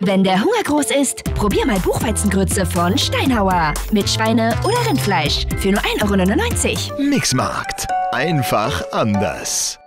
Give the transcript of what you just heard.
Wenn der Hunger groß ist, probier mal Buchweizengrütze von Steinhauer. Mit Schweine- oder Rindfleisch für nur 1,99 € Mixmarkt. Einfach anders.